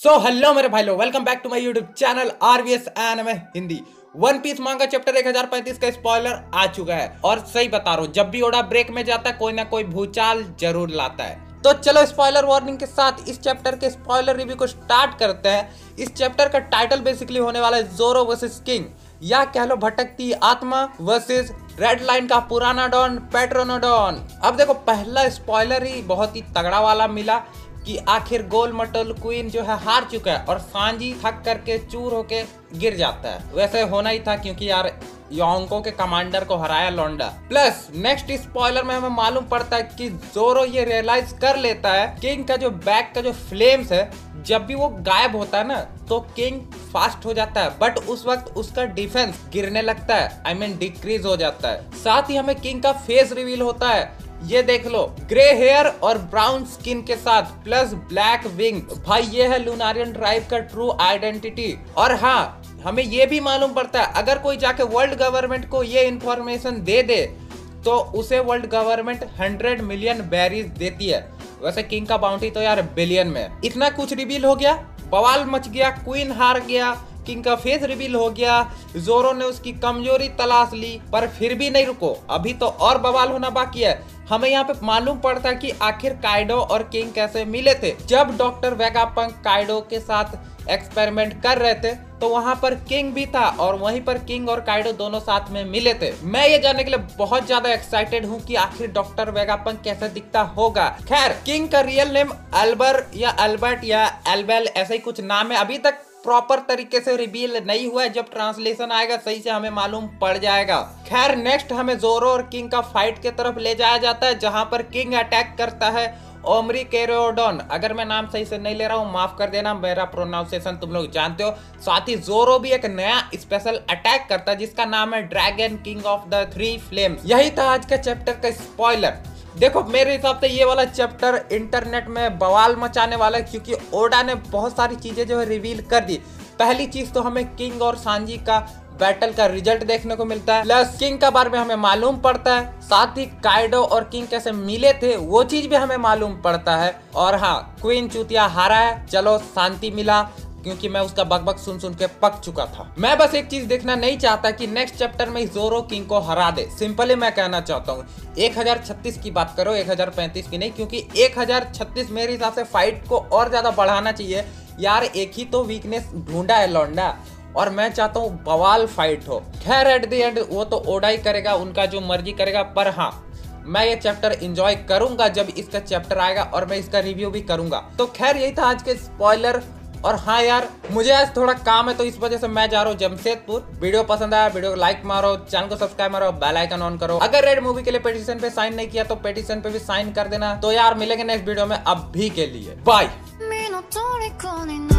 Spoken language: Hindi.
सो हेलो मेरे भाई लोग, welcome back to my YouTube channel RVS anime Hindi. One piece manga chapter 1035 का स्पॉइलर आ चुका है और सही बता रहा हूँ, जब भी ओडा ब्रेक में जाता है कोई ना कोई भूचाल जरूर लाता है। तो चलो स्पॉइलर वार्निंग के साथ इस चैप्टर के स्पॉइलर रिव्यू को स्टार्ट करते हैं। इस चैप्टर का टाइटल बेसिकली होने वाला है जोरो वर्सेस किंग, या कह लो भटकती आत्मा वर्सेस रेड लाइन का पुराना डॉन पेट्रोनोडॉन। अब देखो, पहला स्पॉइलर ही बहुत ही तगड़ा वाला मिला कि आखिर गोल मटोल क्वीन जो है हार चुका है और सांजी थक करके चूर होके गिर जाता है। वैसे होना ही था क्योंकि यार योंको के कमांडर को हराया लौंडा। प्लस नेक्स्ट स्पॉइलर में हमें मालूम पड़ता है कि जोरो ये रियलाइज कर लेता है किंग का जो बैक का जो फ्लेम्स है, जब भी वो गायब होता है ना तो किंग फास्ट हो जाता है, बट उस वक्त उसका डिफेंस गिरने लगता है, आई मीन डिक्रीज हो जाता है। साथ ही हमें किंग का फेस रिवील होता है, ये देख लो, ग्रे हेयर और ब्राउन स्किन के साथ प्लस ब्लैक विंग। भाई ये है लूनारियन ट्राइब का ट्रू आइडेंटिटी। और हाँ, हमें ये भी मालूम पड़ता है अगर कोई जाके वर्ल्ड गवर्नमेंट को ये इंफॉर्मेशन दे दे तो उसे वर्ल्ड गवर्नमेंट 100 मिलियन बेरीज देती है। वैसे किंग का बाउंटी तो यार बिलियन में। इतना कुछ रिवील हो गया, बवाल मच गया, क्वीन हार गया, किंग का फेस रिवील हो गया, जोरो ने उसकी कमजोरी तलाश ली, पर फिर भी नहीं रुको, अभी तो और बवाल होना बाकी है। हमें यहाँ पे मालूम पड़ता है कि आखिर काइडो और किंग कैसे मिले थे। जब डॉक्टर वेगापंक काइडो के साथ एक्सपेरिमेंट कर रहे थे तो वहां पर किंग भी था और वहीं पर किंग और काइडो दोनों साथ में मिले थे। मैं ये जानने के लिए बहुत ज्यादा एक्साइटेड हूँ कि आखिर डॉक्टर वेगापंक कैसे दिखता होगा। खैर, किंग का रियल नेम अल्बर या अल्बर्ट या एल्बेल ऐसा ही कुछ नाम है, अभी तक प्रॉपर तरीके से रिवील नहीं हुआ है। जब ट्रांसलेशन आएगा सही से हमें मालूम पड़ जाएगा। खैर, नेक्स्ट हमें जोरो और किंग का फाइट के तरफ ले जाया जाता है, जहां पर किंग अटैक करता है ओमरी केरोडोन। अगर मैं नाम सही से नहीं ले रहा हूँ माफ कर देना, मेरा प्रोनाउंसिएशन तुम लोग जानते हो। साथ ही जोरो भी एक नया स्पेशल अटैक करता है जिसका नाम है dragon king of the 3 flames. यही था आज का चैप्टर का स्पॉइलर। देखो, मेरे हिसाब से ये वाला चैप्टर इंटरनेट में बवाल मचाने वाला है क्योंकि ओडा ने बहुत सारी चीजें जो है रिवील कर दी। पहली चीज तो हमें किंग और सांजी का बैटल का रिजल्ट देखने को मिलता है, प्लस किंग का बारे में हमें मालूम पड़ता है। साथ ही काइडो और किंग कैसे मिले थे वो चीज भी हमें मालूम पड़ता है। और हाँ, क्वीन चूतिया हारा है, चलो शांति मिला, क्योंकि मैं उसका बकबक सुन सुन के पक चुका था। मैं बस एक चीज देखना नहीं चाहता कि नेक्स्ट चैप्टर में जोरो किंग को हरा दे। सिंपली मैं कहना चाहता हूँ 1036 की बात करो, 1035 की नहीं, क्योंकि 1036 मेरे हिसाब से फाइट को और ज्यादा बढ़ाना चाहिए यार। एक ही तो वीकनेस ढूंढा है लौंडा और मैं चाहता हूँ बवाल फाइट हो। खैर, एट द एंड वो तो ओडा ही करेगा, उनका जो मर्जी करेगा। पर हाँ, मैं ये चैप्टर एंजॉय करूंगा जब इसका चैप्टर आएगा और मैं इसका रिव्यू भी करूंगा। तो खैर, यही था आज के स्पॉइलर। और हाँ यार, मुझे आज थोड़ा काम है तो इस वजह से मैं जा रहा हूँ जमशेदपुर। वीडियो पसंद आया वीडियो को लाइक मारो, चैनल को सब्सक्राइब मारो, बेल आइकन ऑन करो। अगर रेड मूवी के लिए पिटीशन पे साइन नहीं किया तो पिटीशन पे भी साइन कर देना। तो यार मिलेंगे नेक्स्ट वीडियो में, अभी के लिए बाय।